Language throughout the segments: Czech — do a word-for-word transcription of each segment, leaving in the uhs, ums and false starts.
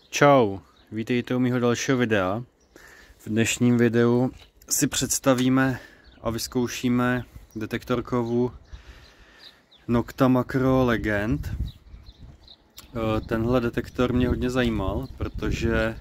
Čau, vítejte u mého dalšího videa. V dnešním videu si představíme a vyzkoušíme detektor kovu Nokta Makro Legend. Tenhle detektor mě hodně zajímal, protože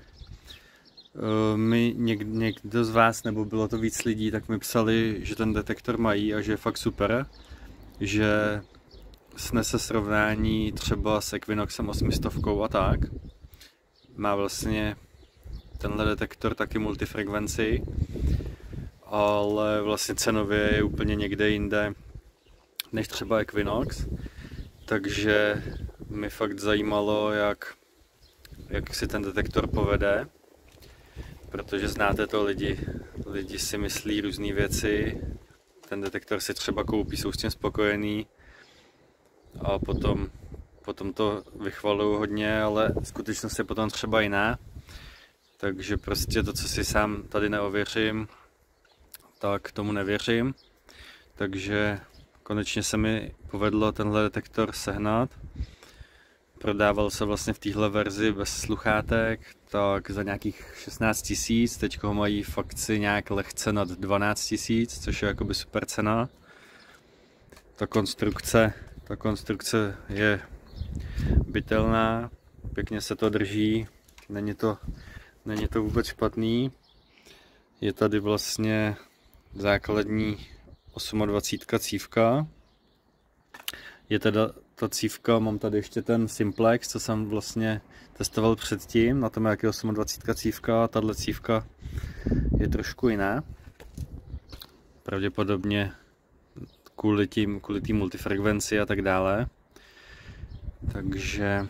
mi někdo z vás, nebo bylo to víc lidí, tak mi psali, že ten detektor mají a že je fakt super, že snese srovnání třeba s Equinoxem osm set a tak. Má vlastně tenhle detektor taky multifrekvenci, ale vlastně cenově je úplně někde jinde než třeba Equinox, takže mi fakt zajímalo, jak, jak si ten detektor povede, protože znáte to, lidi, lidi si myslí různé věci, ten detektor si třeba koupí, jsou s tím spokojený a potom Potom to vychvaluju hodně, ale skutečnost je potom třeba jiná. Takže prostě to, co si sám tady neověřím, tak tomu nevěřím. Takže konečně se mi povedlo tenhle detektor sehnat. Prodával se vlastně v téhle verzi bez sluchátek, tak za nějakých šestnáct tisíc. Teď ho mají v akci nějak lehce nad dvanáct tisíc, což je jakoby super cena. Ta konstrukce, ta konstrukce je bytelná, pěkně se to drží, není to, není to vůbec špatný. Je tady vlastně základní dvacet osm cívka. Je teda ta cívka, mám tady ještě ten Simplex, co jsem vlastně testoval předtím, na tom jak je dvacet osm cívka, tahle cívka je trošku jiná. Pravděpodobně kvůli tím, kvůli tím multifrekvenci a tak dále. Takže,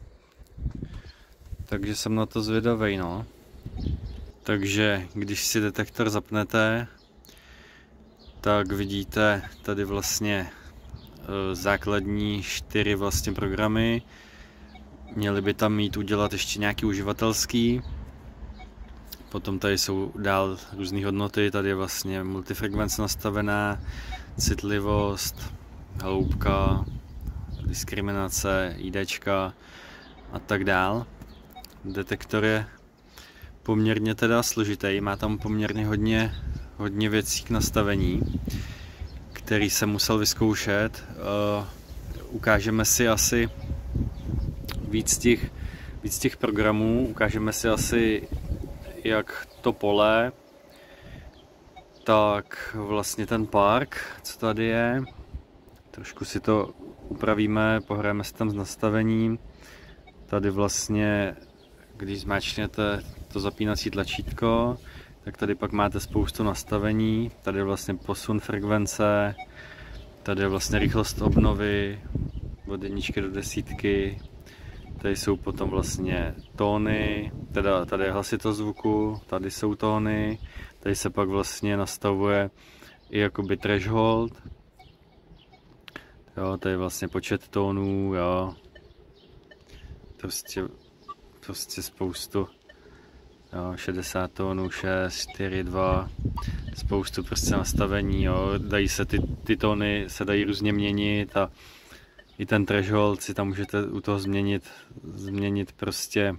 takže jsem na to zvědavej, no. Takže když si detektor zapnete, tak vidíte tady vlastně e, základní čtyři vlastně programy. Měli by tam mít udělat ještě nějaký uživatelský. Potom tady jsou dál různé hodnoty, tady je vlastně multifrekvence nastavená, citlivost, hloubka, diskriminace, IDčka a tak dál. Detektor je poměrně teda složitý, má tam poměrně hodně, hodně věcí k nastavení, který jsem musel vyzkoušet. Uh, ukážeme si asi víc těch, víc těch programů, ukážeme si asi jak to pole, tak vlastně ten park, co tady je. Trošku si to upravíme, pohrajeme si tam s nastavením. Tady vlastně, když zmáčknete to zapínací tlačítko, tak tady pak máte spoustu nastavení. Tady je vlastně posun frekvence, tady je vlastně rychlost obnovy od jedničky do desítky. Tady jsou potom vlastně tóny, teda tady je hlasitost zvuku, tady jsou tóny, tady se pak vlastně nastavuje i jakoby threshold. Jo, tady je vlastně počet tónů, jo. Prostě, prostě spoustu. Jo, šedesát tónů, šest, čtyři, dva, spoustu prostě nastavení, jo. Dají se ty, ty tóny se dají různě měnit a i ten threshold si tam můžete u toho změnit, změnit prostě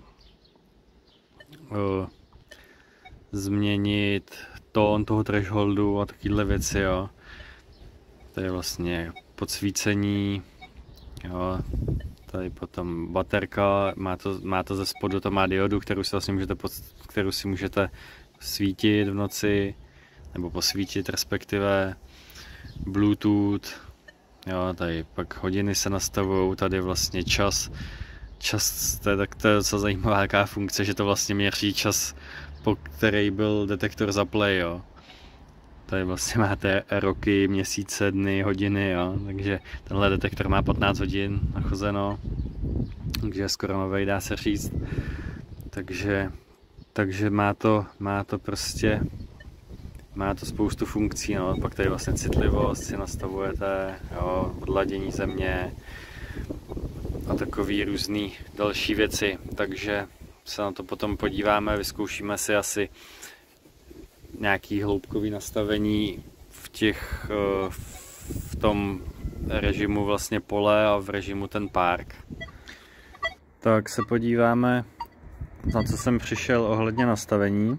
o, změnit tón toho thresholdu a takovéhle věci, jo. Tady je vlastně podsvícení, jo, tady potom baterka, má to, má to ze spodu, to má diodu, kterou si vlastně můžete, pod, kterou si můžete svítit v noci, nebo posvítit respektive, Bluetooth, jo, tady pak hodiny se nastavují, tady vlastně čas, čas, to je, tak to je docela zajímavá jaká funkce, že to vlastně měří čas, po který byl detektor zaplay, jo. Tady vlastně máte roky, měsíce, dny, hodiny, jo. Takže tenhle detektor má patnáct hodin nachozeno, takže je skoro novej, dá se říct. Takže, takže má to, má to prostě, má to spoustu funkcí, no. Pak tady vlastně citlivost si nastavujete, jo, odladění země a takový různý další věci. Takže se na to potom podíváme, vyzkoušíme si asi nějaký hloubkový nastavení v těch, v tom režimu vlastně pole a v režimu ten park. Tak se podíváme na co jsem přišel ohledně nastavení.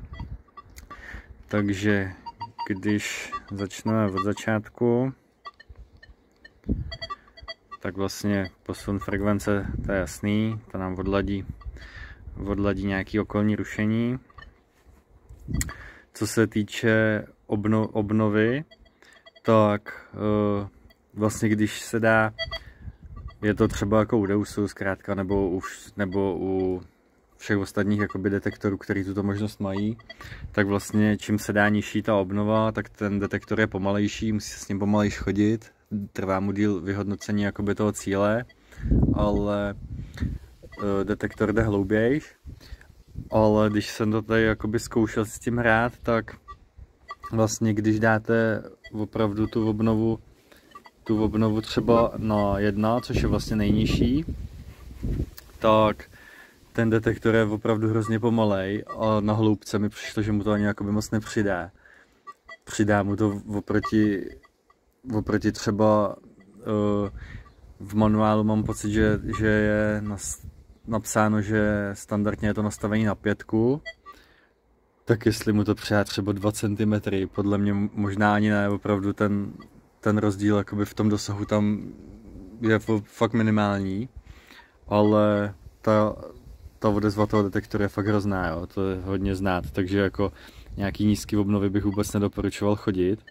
Takže když začneme od začátku, tak vlastně posun frekvence, to je jasný, to nám odladí, odladí nějaký okolní rušení. Co se týče obno, obnovy, tak uh, vlastně když se dá, je to třeba jako u Deusu zkrátka, nebo u, nebo u všech ostatních jakoby detektorů, který tuto možnost mají, tak vlastně čím se dá nižší ta obnova, tak ten detektor je pomalejší, musí se s ním pomalejš chodit, trvá mu díl vyhodnocení jakoby toho cíle, ale uh, detektor jde hloubějš. Ale když jsem to tady jakoby zkoušel s tím hrát, tak vlastně když dáte opravdu tu obnovu, tu obnovu třeba na jedna, což je vlastně nejnižší, tak ten detektor je opravdu hrozně pomalej a na hloubce mi přišlo, že mu to ani jakoby moc nepřidá. Přidá mu to oproti, oproti třeba uh, v manuálu mám pocit, že, že je nas, napsáno, že standardně je to nastavení na pětku, tak jestli mu to přidá třeba dva centimetry, podle mě možná ani ne, opravdu ten, ten rozdíl jakoby v tom dosahu tam je fakt minimální, ale ta, ta odezva toho detektoru je fakt hrozná, jo, to je hodně znát, takže jako nějaký nízký obnovy bych vůbec nedoporučoval chodit.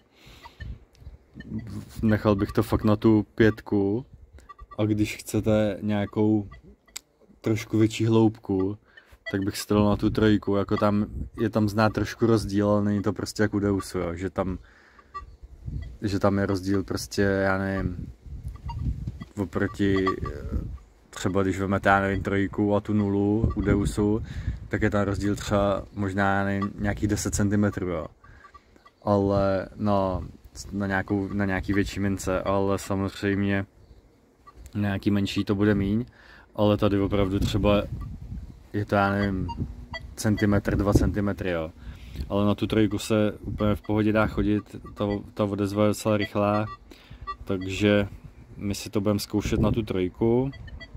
Nechal bych to fakt na tu pětku a když chcete nějakou trošku větší hloubku, tak bych stál na tu trojku, jako tam je tam znát trošku rozdíl, ale není to prostě jak u Deusu, jo, že tam že tam je rozdíl prostě, já nevím, oproti třeba když vezmete, já nevím, trojku a tu nulu u Deusu, tak je tam rozdíl třeba možná, já nevím, nějakých deset centimetrů, jo. Ale na, na, nějakou, na nějaký větší mince, ale samozřejmě na nějaký menší to bude míň, ale tady opravdu třeba je to, já nevím, centimetr, dva centimetry, jo. Ale na tu trojku se úplně v pohodě dá chodit, ta, ta odezva je docela rychlá, takže my si to budeme zkoušet na tu trojku.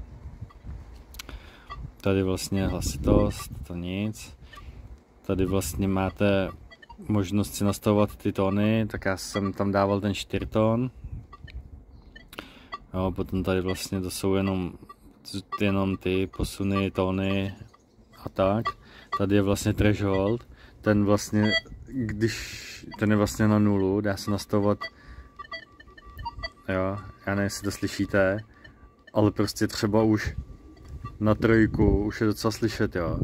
Tady vlastně hlasitost, to nic. Tady vlastně máte možnost si nastavovat ty tóny, tak já jsem tam dával ten čtyřtón. Jo, potom tady vlastně to jsou jenom, jenom ty posuny, tóny a tak. Tady je vlastně threshold, ten vlastně, když ten je vlastně na nulu, dá se nastavovat, jo, já nevím, jestli to slyšíte, ale prostě třeba už na trojku už je docela slyšet, jo.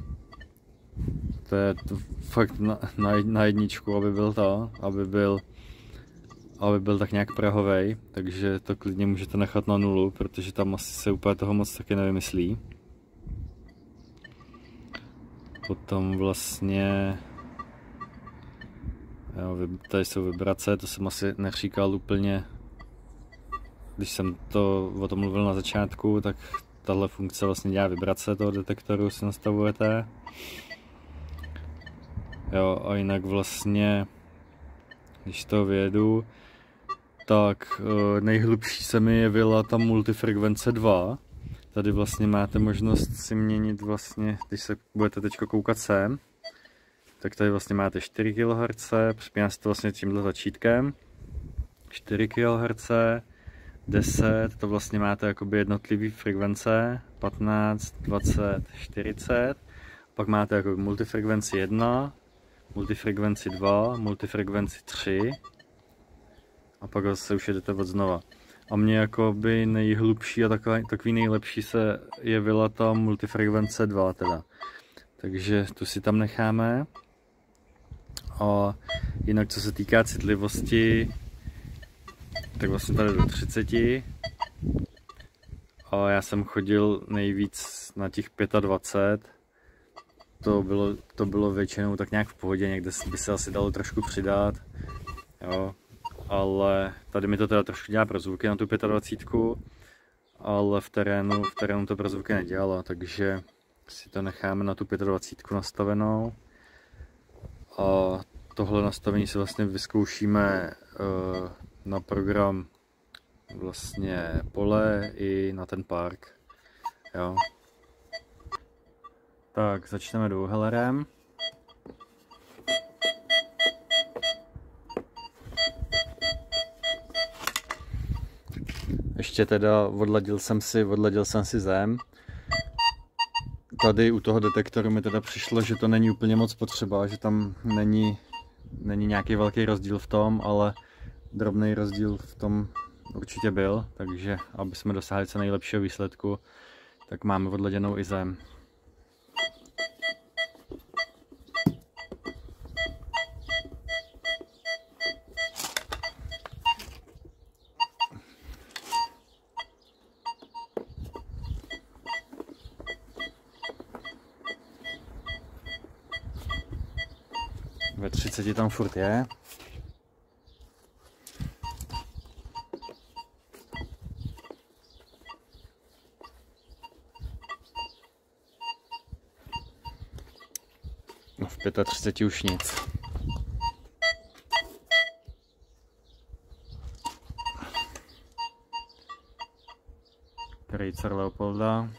To je to fakt na, na, na jedničku, aby byl to, aby byl, aby byl tak nějak prahovej, takže to klidně můžete nechat na nulu, protože tam asi se úplně toho moc taky nevymyslí. Potom vlastně, jo, tady jsou vibrace, to jsem asi neříkal úplně, když jsem to o tom mluvil na začátku, tak tahle funkce vlastně dělá vibrace toho detektoru, si nastavujete. Jo, a jinak vlastně, když to vyjedu, tak nejhlubší se mi jevila ta multifrekvence dva. Tady vlastně máte možnost si měnit vlastně, když se budete teď koukat sem, tak tady vlastně máte čtyři kilohertzy, připíná se to vlastně tímhle tlačítkem, čtyři kilohertzy, deset, to vlastně máte jakoby jednotlivý frekvence, patnáct, dvacet, čtyřicet, pak máte jako multifrekvenci jedna, multifrekvenci dva, multifrekvenci tři a pak zase už jedete od znova. A mně jakoby nejhlubší a takový, takový nejlepší se jevila ta multifrekvence dva teda. Takže tu si tam necháme. A jinak co se týká citlivosti, tak vlastně tady do třiceti. A já jsem chodil nejvíc na těch dvacet pět. To bylo, to bylo většinou tak nějak v pohodě, někde by se asi dalo trošku přidat. Jo. Ale tady mi to teda trošku dělá pro zvuky na tu dvacet pět, ale v terénu, v terénu to pro zvuky nedělalo, takže si to necháme na tu dvacet pět nastavenou. A tohle nastavení si vlastně vyzkoušíme uh, na program vlastně pole i na ten park. Jo. Tak, začneme dvouhelerem. Ještě teda odladil jsem si, odladil jsem si zem. Tady u toho detektoru mi teda přišlo, že to není úplně moc potřeba, že tam není, není nějaký velký rozdíl v tom, ale drobný rozdíl v tom určitě byl, takže aby jsme dosáhli co nejlepšího výsledku, tak máme odladěnou i zem. Ve třiceti tam furt je. No v třiceti pěti už nic. Krejcar Leopolda.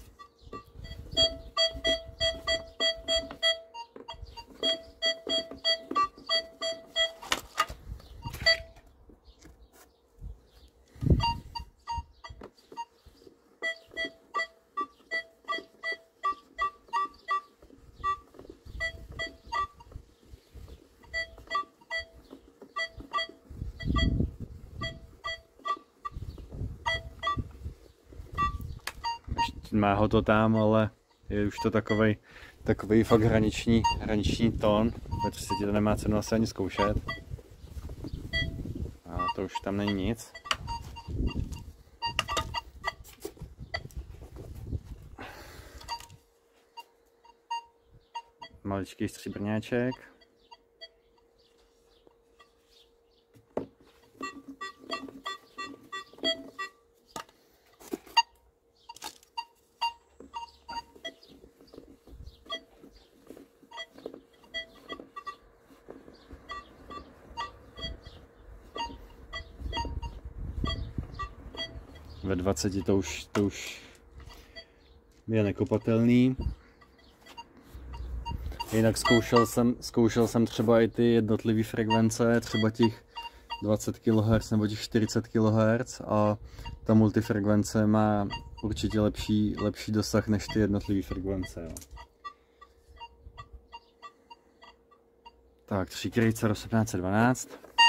Má ho to tam, ale je už to takovej, takovej fakt hraniční, hraniční tón. Ve třiceti to nemá cenu asi ani zkoušet. A to už tam není nic. Maličký stříbrňáček. Ve dvaceti to už, to už je nekopatelný. Jinak zkoušel jsem, zkoušel jsem třeba i ty jednotlivé frekvence, třeba těch dvacet kilohertzů nebo těch čtyřicet kilohertzů, a ta multifrekvence má určitě lepší, lepší dosah než ty jednotlivé frekvence. Jo. Tak, tři krejce do sedmnáct dvanáct.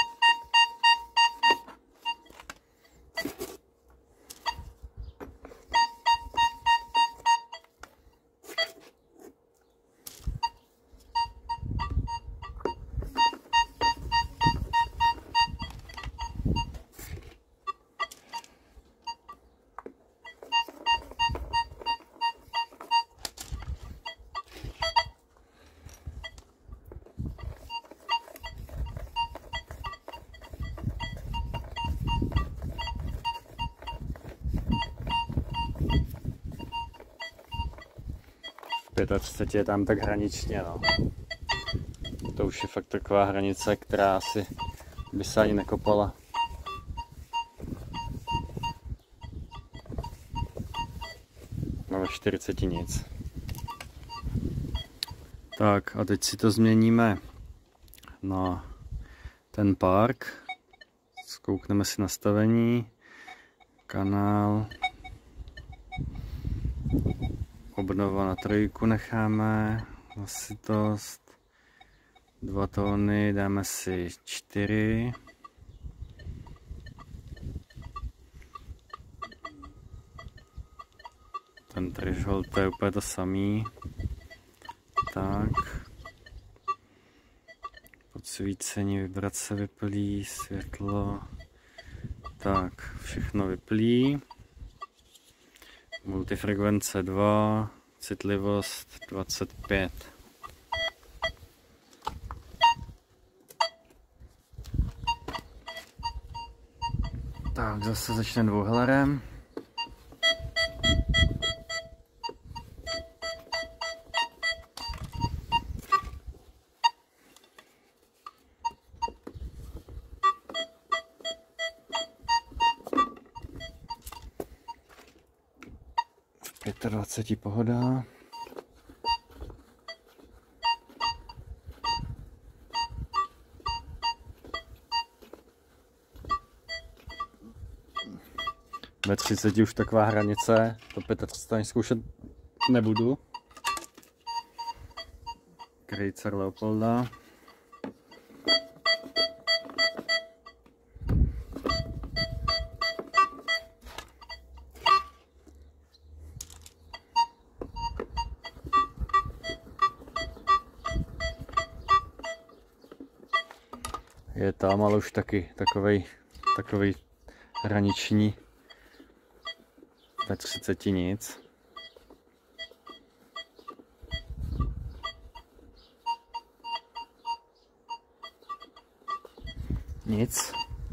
třicet pět je tam tak hraničně, no. To už je fakt taková hranice, která asi by se ani nekopala. No ve čtyřiceti nic. Tak a teď si to změníme na ten park. Zkoukneme si nastavení, kanál. Obnova na trojku necháme, hlasitost, dva tóny, dáme si čtyři. Ten threshold to je úplně to samý. Tak. Podsvícení, vibrace vyplí, světlo. Tak, všechno vyplí. Multifrekvence dva, citlivost dvacet pět. Tak, zase začneme dvouhelerem. dvacet pohoda. Ve třiceti už taková hranice, to třicet pět ani zkoušet nebudu. Krejcer Leopolda. Je tam, ale už taky takovej, takovej hraniční. Ve třiceti nic. Nic.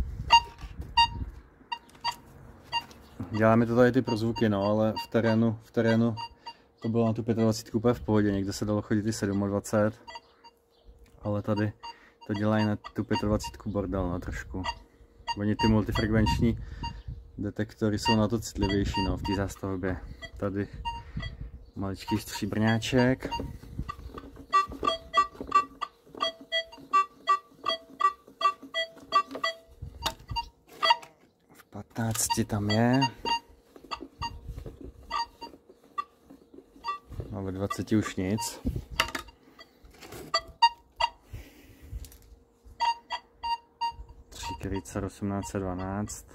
Děláme to tady ty prozvuky, no, ale v terénu, v terénu to bylo na tu dvacet pět úplně v pohodě, někde se dalo chodit i dvacet sedm, ale tady to dělají na tu dvacet pět bordel, no, trošku. Oni ty multifrekvenční detektory jsou na to citlivější, no, v té zástavbě. Tady maličký stříbrňáček. V patnácti tam je. A ve dvaceti už nic. Tři Krejcer osmnáct set dvanáct.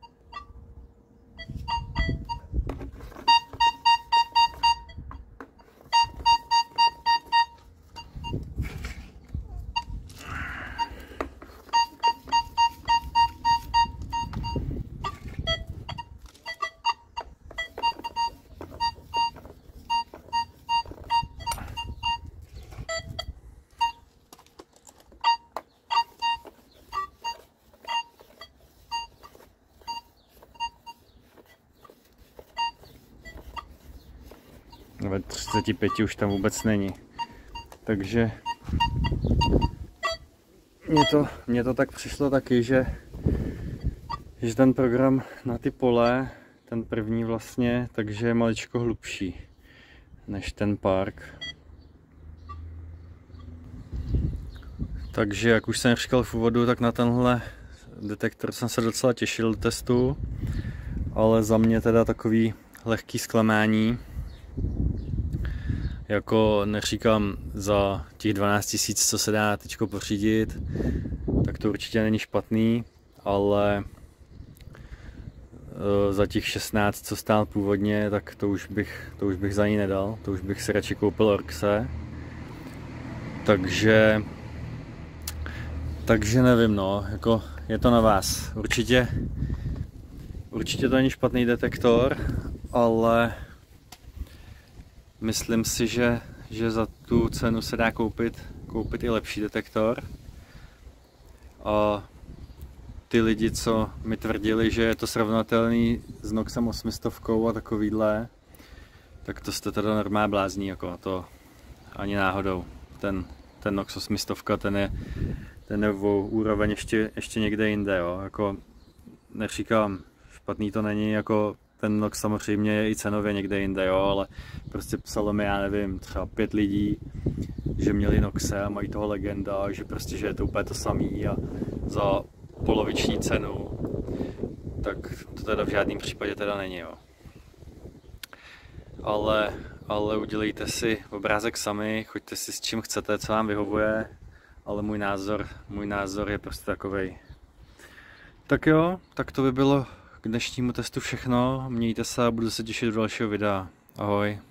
Ve třiceti pěti už tam vůbec není. Takže mně to, mně to tak přišlo taky, že, že ten program na ty pole, ten první vlastně, takže je maličko hlubší než ten park. Takže jak už jsem říkal v úvodu, tak na tenhle detektor jsem se docela těšil do testu, ale za mě teda takový lehký zklamání. Jako neříkám za těch dvanáct tisíc, co se dá teďko pořídit, tak to určitě není špatný, ale za těch šestnáct, co stál původně, tak to už bych, to už bych za ní nedal, to už bych si radši koupil Orxe. Takže, takže nevím, no, jako je to na vás. Určitě, určitě to není špatný detektor, ale myslím si, že, že za tu cenu se dá koupit, koupit i lepší detektor. A ty lidi, co mi tvrdili, že je to srovnatelný s Noxem osm set a takovýhle, tak to jste teda normálně blázní, jako to ani náhodou. Ten, ten Nox osm set, ten je, ten je v úroveň ještě, ještě někde jinde, jo. Jako neříkám, špatný to není, jako ten Nox samozřejmě je i cenově někde jinde, jo, ale prostě psalo mi, já nevím, třeba pět lidí, že měli Noxe a mají toho legenda, že prostě, že je to úplně to samý a za poloviční cenu, tak to teda v žádném případě teda není, jo. Ale, ale udělejte si obrázek sami, choďte si s čím chcete, co vám vyhovuje, ale můj názor, můj názor je prostě takovej. Tak jo, tak to by bylo k dnešnímu testu všechno, mějte se a budu se těšit do dalšího videa. Ahoj.